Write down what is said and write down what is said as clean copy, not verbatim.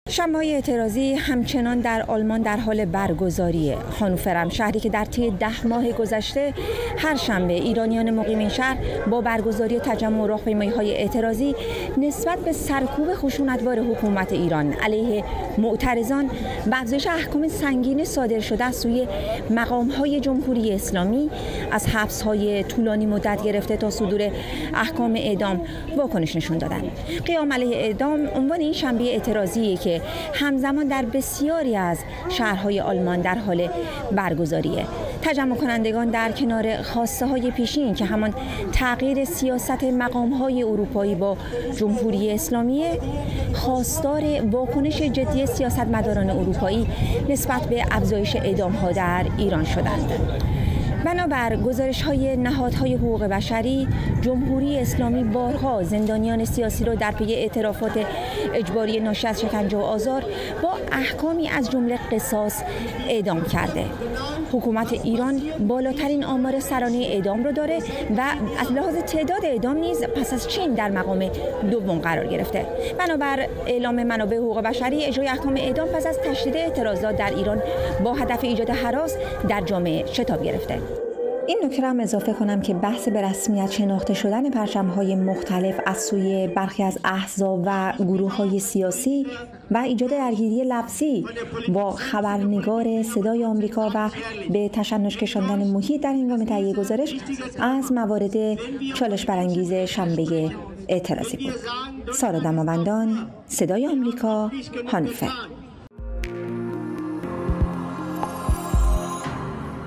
شنبه‌های اعتراضی همچنان در آلمان در حال برگزاریه. هانوفر شهری که در طی 10 ماه گذشته هر شنبه ایرانیان مقیم این شهر با برگزاری تجمع راهپیمایی‌های اعتراضی نسبت به سرکوب خشونتبار حکومت ایران علیه معترضان و افزایش احکام سنگین صادر شده از سوی مقام‌های جمهوری اسلامی از حبس‌های طولانی مدت گرفته تا صدور احکام اعدام واکنش نشون دادند. قیام علیه اعدام عنوان این شنبه اعتراضی که همزمان در بسیاری از شهرهای آلمان در حال برگزاریه. تجمع کنندگان در کنار خواسته های پیشین که همان تغییر سیاست مقام های اروپایی با جمهوری اسلامی، خواستار واکنش جدی سیاستمداران اروپایی نسبت به افزایش اعدام ها در ایران شدند. بنابر گزارش‌های نهادهای حقوق بشری، جمهوری اسلامی بارها زندانیان سیاسی را در پی اعترافات اجباری ناشی از شکنجه و آزار با احکامی از جمله قصاص اعدام کرده. حکومت ایران بالاترین آمار سرانه اعدام را داره و از لحاظ تعداد اعدام نیز پس از چین در مقام دوم قرار گرفته. بنابر اعلام منابع حقوق بشری، اجرای احکام اعدام پس از تشدید اعتراضات در ایران با هدف ایجاد هراس در جامعه شتاب گرفته. این نکته را هم اضافه کنم که بحث به رسمیت شناخته شدن پرچم‌های مختلف از سوی برخی از احزاب و گروه‌های سیاسی و ایجاد درگیری لفظی با خبرنگار صدای آمریکا و به تشنج کشاندن محیط در هنگام تهیه گزارش از موارد چالش برانگیز شنبه اعتراضی بود. سارا دماوندان، صدای آمریکا، هانوفر.